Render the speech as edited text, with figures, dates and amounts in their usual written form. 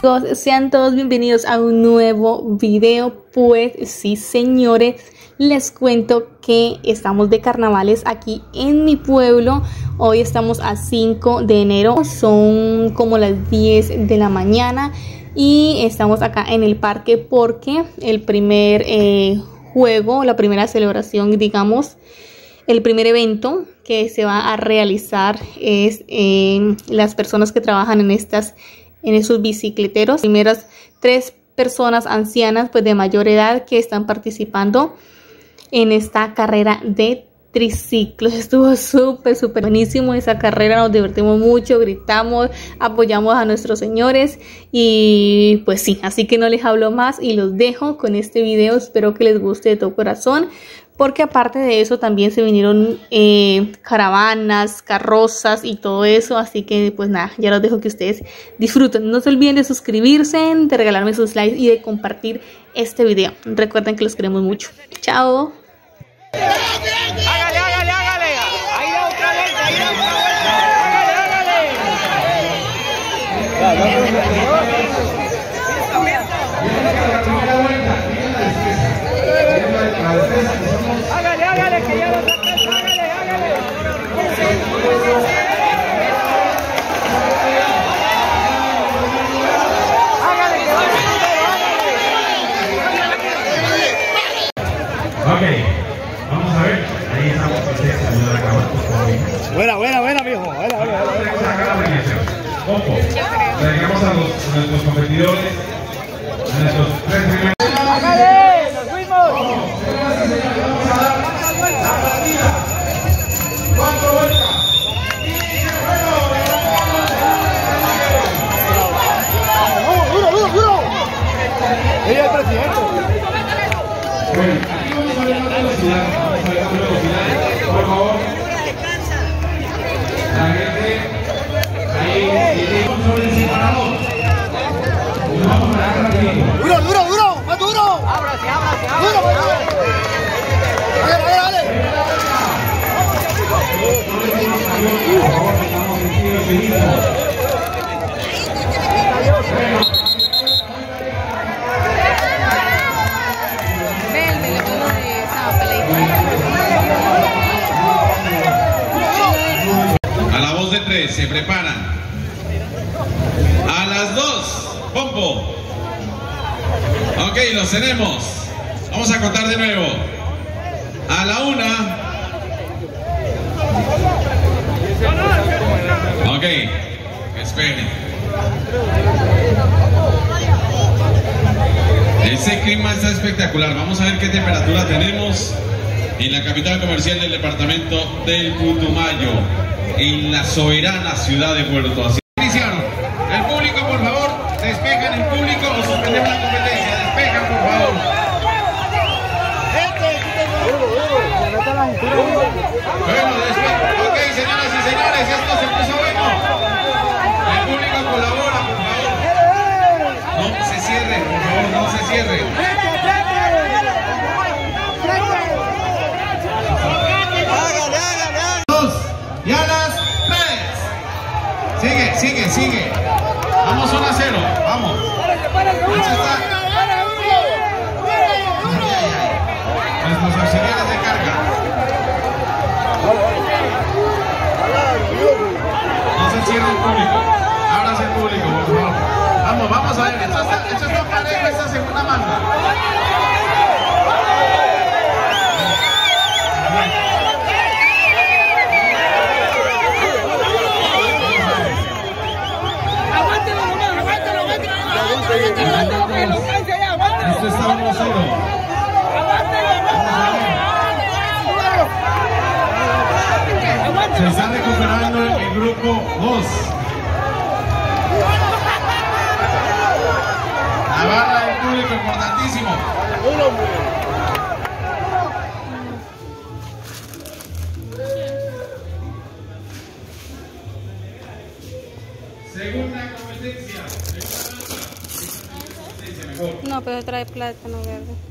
Sean todos bienvenidos a un nuevo video. Pues sí, señores, les cuento que estamos de carnavales aquí en mi pueblo. Hoy estamos a 5 de enero, son como las 10 de la mañana y estamos acá en el parque porque el primer juego, la primera celebración, digamos, el primer evento que se va a realizar es las personas que trabajan en esos bicicleteros, primeras 3 personas ancianas pues de mayor edad que están participando en esta carrera de triciclos. Estuvo súper buenísimo esa carrera, nos divertimos mucho, gritamos, apoyamos a nuestros señores y pues sí, así que no les hablo más y los dejo con este video. Espero que les guste de todo corazón, porque aparte de eso también se vinieron caravanas, carrozas y todo eso, así que pues nada, ya los dejo que ustedes disfruten. No se olviden de suscribirse, de regalarme sus likes y de compartir este video. Recuerden que los queremos mucho. Chao. Hágale, hágale, hágale. Ahí da otra vez, ahí da otra vez. Hágale, hágale, que ya lo sacas, hágale, hágale. Ok, vamos a ver. Ahí estamos. Buena, mijo. Buena. Ojo, traigamos a nuestros competidores, a nuestros 3 primeros. ¡Hágale! ¡Nos fuimos! ¡Duro! ¡Ella es el presidente! Bueno, aquí vamos a ver la velocidad. Por favor. La gente ahí tiene sobre el separador. Nos vamos a dar rapidito. ¡Duro! ¡Más duro! ¡Ábrase! ¡Duro! ¡Dale! Por favor, estamos sentidos y listos. A la voz de 3, se preparan. A las 2, pompo. Ok, los tenemos. Vamos a contar de nuevo. A la 1. Ok, esperen. Ese clima está espectacular. Vamos a ver qué temperatura tenemos en la capital comercial del departamento del Putumayo, en la soberana ciudad de Puerto Así. Iniciaron. El público, por favor, despejan el público o suspendemos la competencia. Despejan, por favor. Bueno, ok, señoras y señores, esto se puso bueno. El público colabora, por favor. No se cierren, por favor, no se cierren. Y a las 3. Sigue. Vamos 1-0. Vamos. Ahí está. Nuestros auxiliares de carga. No se cierre el público. Ábrase el público, por favor. Vamos a ver. Esto está parejo, esta segunda manga. Esto está 1-0. Se está recuperando el grupo 2. La barra del público, importantísimo. Segunda competencia. No, pero trae plátano verde.